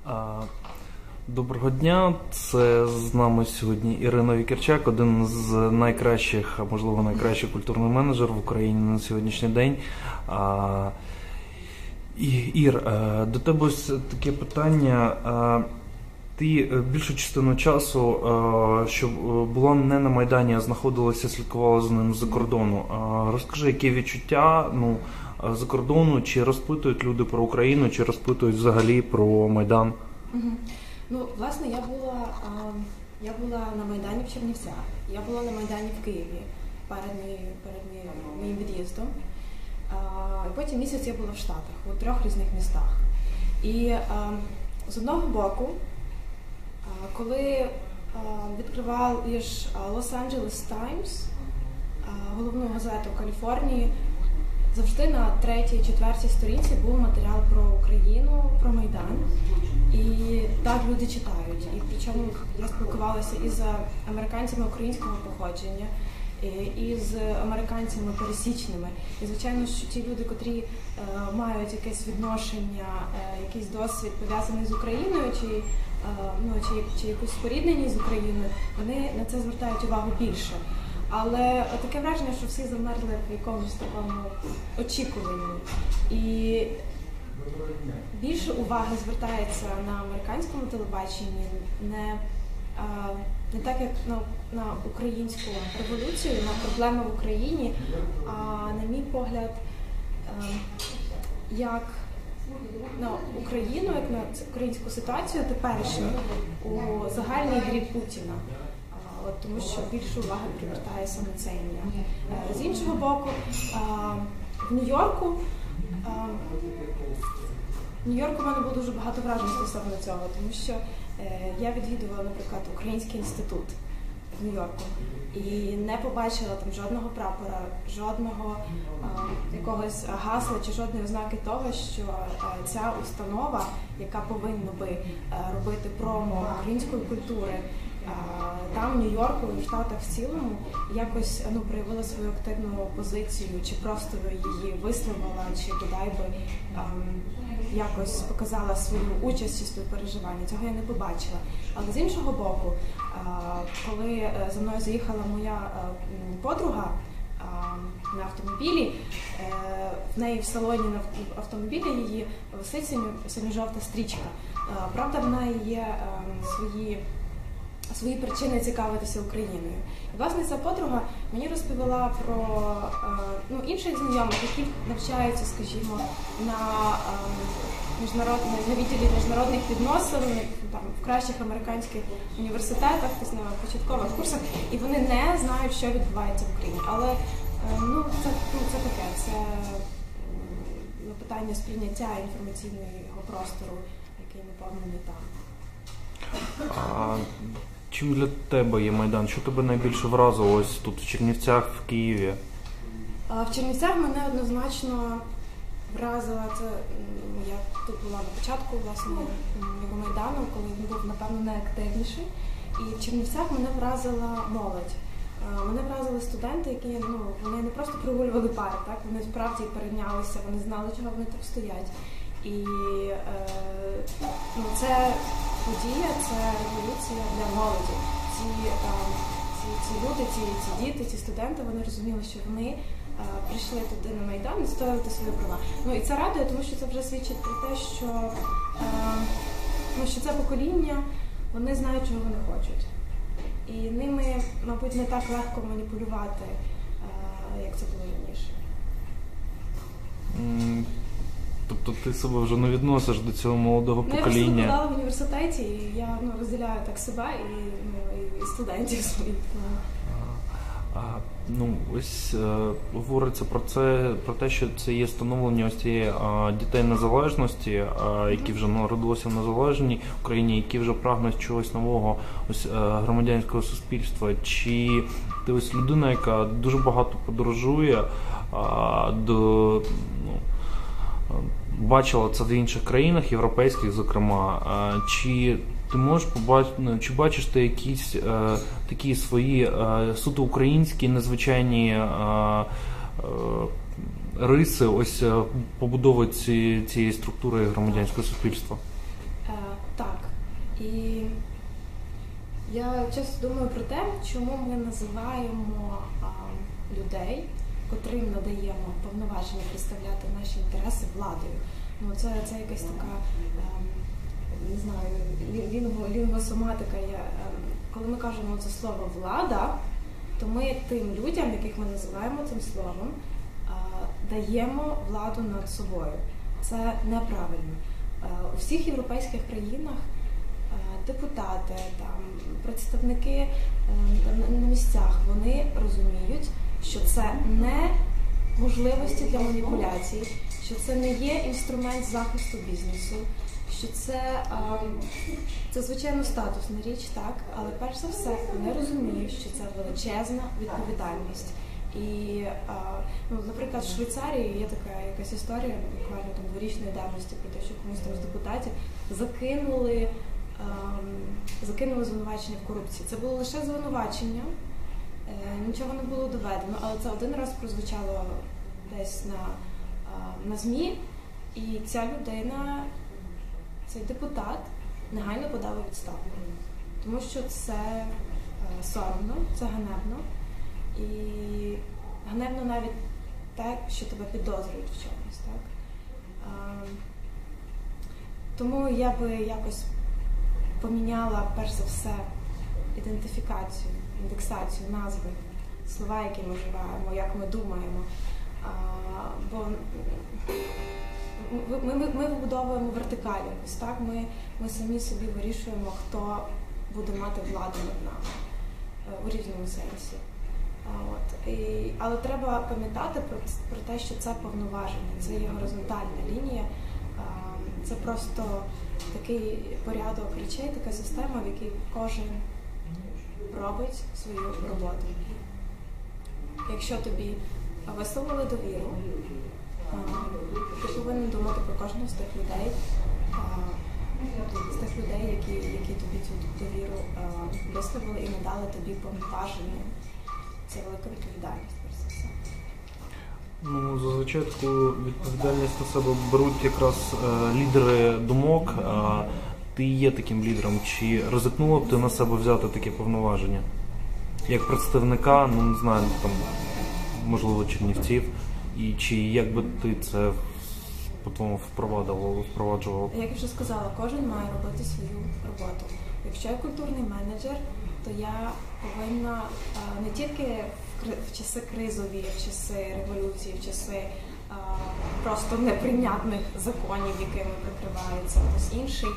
А, Доброго дня, це з нами сьогодні Ірина Вікерчак, один з найкращих, а можливо найкращий культурний менеджер в Україні на сьогоднішній день. Ір, до тебе ось таке питання. Ти більшу частину часу, що була не на Майдані, а знаходилася, слідкувала за ним з-за кордону. Розкажи, які відчуття з-за кордону, чи розпитують люди про Україну, чи розпитують взагалі про Майдан? Ну, власне, я була на Майдані в Чернівцях, я була на Майдані в Києві перед моїм від'їздом. Потім місяць я була в Штатах, у 3 різних містах. І з одного боку, коли відкриваєш Los Angeles Times, головну газету Каліфорнії, завжди на 3-4 сторінці був матеріал про Україну, про Майдан. І так люди читають. І причому я спілкувалася із американцями українського походження, і з американцями пересічними. І, звичайно, що ті люди, котрі мають якесь відношення, якийсь досвід пов'язаний з Україною, чи якусь спорідненість з Україною, вони на це звертають увагу більше. Але таке враження, що всі замерзли в якомусь такому очікуванні. І більше уваги звертається на американському телебаченні, не так, як на українську революцію, на проблеми в Україні, а, на мій погляд, як на Україну, як на українську ситуацію теперішню у загальній грі Путіна. Тому що більше уваги привертає саме цей ім'я. З іншого боку, в Нью-Йорку в мене було дуже багато вражень стосовно цього, тому що я відвідувала, наприклад, Український інститут в Нью-Йорку і не побачила там жодного прапора, жодного якогось гасла чи жодної ознаки того, що ця установа, яка повинна би робити промо української культури, там, в Нью-Йорку, в Штатах в цілому, якось проявила свою активну позицію, чи просто її висловила, чи бодай би якось показала свою участь чи співпереживання. Цього я не побачила. Але з іншого боку, коли за мною заїхала моя подруга на автомобілі, в неї в салоні на автомобілі її висить синьо-жовта стрічка. Правда, в неї є свої причини цікавитися Україною. І, власне, ця подруга мені розповіла про інших знайомих, які навчаються, скажімо, на відділі міжнародних відносин, там, в кращих американських університетах, на початкових курсах, і вони не знають, що відбувається в Україні. Але це таке, це питання сприйняття інформаційного простору, який наповнений там. Чим для тебе є Майдан? Що тебе найбільше вразило ось тут, в Чернівцях, в Києві? В Чернівцях мене однозначно вразила це, я тут була на початку, власне, його Майдану, коли він був, напевно, найактивніший. І в Чернівцях мене вразила молодь. Мене вразили студенти, які, вони не просто прогулювали парк, так? Вони справді перейнялися, вони знали, чого вони так стоять. І це подія, це революція для молоді. Ці люди, ці діти, ці студенти, вони розуміли, що вони прийшли туди на Майдан відстоювати свої права. І це радує, тому що це вже свідчить про те, що це покоління, вони знають, чого вони хочуть. І ними, мабуть, не так легко маніпулювати, як це було раніше. Тобто ти себе вже не відносиш до цього молодого покоління? Я викладала в університеті, і я розділяю так себе і студентів своїх. Ось говориться про те, що це є становлення ось цієї дітей незалежності, які вже народилися в незалежній Україні, які вже прагнуть чогось нового, ось громадянського суспільства. Чи ти ось людина, яка дуже багато подорожує, бачила це в інших країнах, європейських, зокрема, чи ти можеш побачити, чи бачиш ти якісь такі свої суто українські незвичайні риси ось побудови цієї структури громадянського суспільства? Так. І я часто думаю про те, чому ми називаємо людей, котрим надаємо повноваження представляти наші інтереси владою. Ну, це якась така, не знаю, лінгвосоматика. Коли ми кажемо це слово «влада», то ми тим людям, яких ми називаємо цим словом, даємо владу над собою. Це неправильно. У всіх європейських країнах депутати, представники на місцях, вони розуміють, що це не можливості для маніпуляцій, що це не є інструмент захисту бізнесу, що це звичайно статусна річ, так, але перш за все вони розуміють, що це величезна відповідальність. І, наприклад, в Швейцарії є така якась історія, буквально там дворічної давності, про те, що комусь там з депутатів закинули звинувачення в корупції. Це було лише звинувачення, нічого не було доведено, але це один раз прозвучало десь на ЗМІ, і ця людина, цей депутат, негайно подав у відставку. Тому що це соромно, це ганебно. І ганебно навіть те, що тебе підозрюють в чомусь. Так? Тому я би якось поміняла, перш за все, ідентифікацію, індексацію, назви, слова, які ми вживаємо, як ми думаємо. Бо ми вибудовуємо вертикалі. Ось так ми самі собі вирішуємо, хто буде мати владу над нами у різному сенсі. Але треба пам'ятати про те, що це повноваження, це є горизонтальна лінія, це просто такий порядок речей, така система, в якій кожен робить свою роботу. Якщо тобі висловили довіру, ти повинен думати про кожного з тих людей, які тобі цю довіру висловили і надали тобі повноваження. Це велика відповідальність, перш за все. Ну, зазвичай таку відповідальність на себе беруть якраз лідери думок. Ти є таким лідером. Чи ризикнула б ти на себе взяти таке повноваження? Як представника, ну не знаю, там, можливо, Чернівців, і чи як би ти це потім впроваджував? Як я вже сказала, кожен має робити свою роботу. Якщо я культурний менеджер, то я повинна не тільки в часи кризові, в часи революції, в часи просто неприйнятних законів, якими прикривається хтось інший.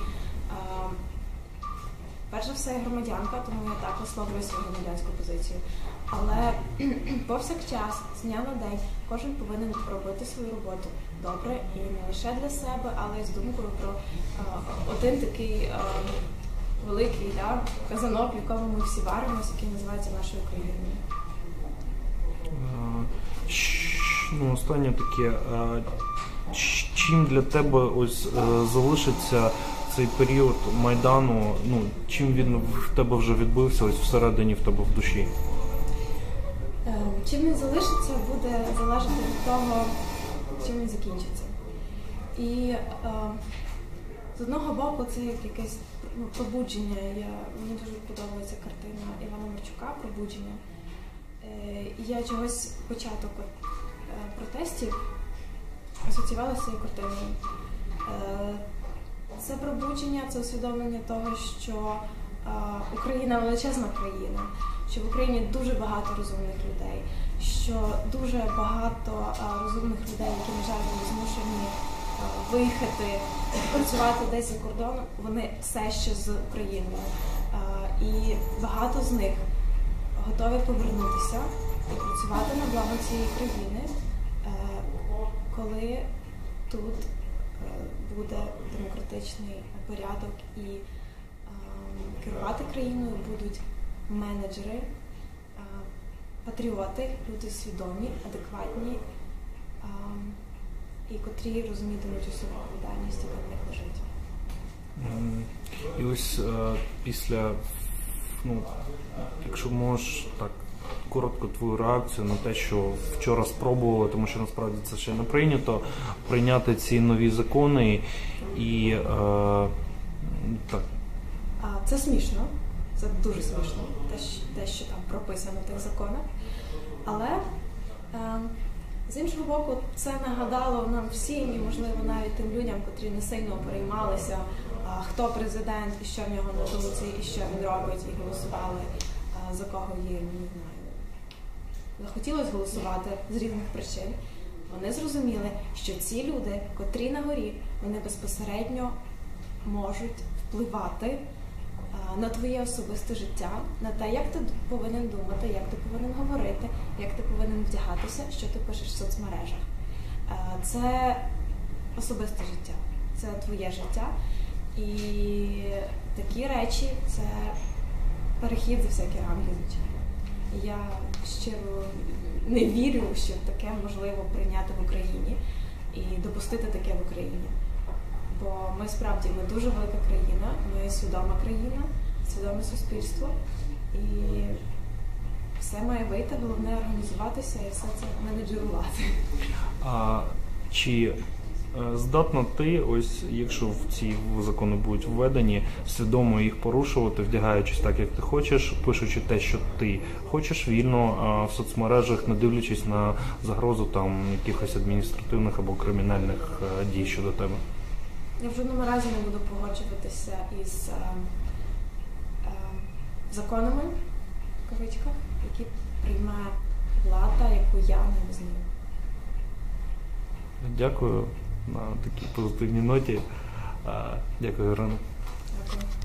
Перш за все, я громадянка, тому я так висловлюю свою громадянську позицію. Але повсякчас, з дня на день, кожен повинен робити свою роботу добре і не лише для себе, але й з думкою про один такий великий казанок, в якому ми всі варимося, який називається нашою країною. Ну, останнє таке. Чим для тебе ось залишиться цей період Майдану, ну, чим він в тебе вже відбився ось всередині в тебе в душі? Чим він залишиться, буде залежати від того, чим він закінчиться. І з одного боку це якесь пробудження. Мені дуже подобається картина Івана Марчука «Пробудження». І я чогось початок протестів асоціювала з цією картиною. Це пробудження, це усвідомлення того, що Україна величезна країна, що в Україні дуже багато розумних людей, що дуже багато розумних людей, які, на жаль, були змушені виїхати, працювати десь за кордоном, вони все ще з Україною. І багато з них готові повернутися і працювати на благо цієї країни, коли тут буде демократичний порядок і керувати країною будуть менеджери, патріоти, люди свідомі, адекватні і котрі розумітимуть усю відповідальність, яка в них лежить. І ось після, ну, якщо можеш так коротко твою реакцію на те, що вчора спробували, тому що насправді це ще не прийнято, прийняти ці нові закони і Так. Це смішно, це дуже смішно, те, що там прописано в тих законах. Але з іншого боку, це нагадало нам всім, і, можливо, навіть тим людям, котрі не сильно переймалися, хто президент, і що в нього на думці, і що він робить, і голосували, за кого їм, не знаю, захотілося голосувати з різних причин. Вони зрозуміли, що ці люди, котрі на горі, вони безпосередньо можуть впливати на твоє особисте життя, на те, як ти повинен думати, як ти повинен говорити, як ти повинен вдягатися, що ти пишеш в соцмережах. Це особисте життя, це твоє життя. І такі речі – це перехід за всякі рамки, звичайно. Я щиро не вірю, що таке можливо прийняти в Україні і допустити таке в Україні. Бо ми справді, ми дуже велика країна, ми свідома країна, свідоме суспільство, і все має вийти, головне організуватися і все це менеджерувати. Чи здатна ти, ось якщо в ці закони будуть введені, свідомо їх порушувати, вдягаючись так, як ти хочеш, пишучи те, що ти хочеш, вільно в соцмережах, не дивлячись на загрозу там якихось адміністративних або кримінальних дій щодо тебе? Я в жодному разі не буду погоджуватися із законами, в кавичках, які приймає влада, яку я не визнаю. Дякую на такій позитивній ноті. Дякую, Ірина. Дякую.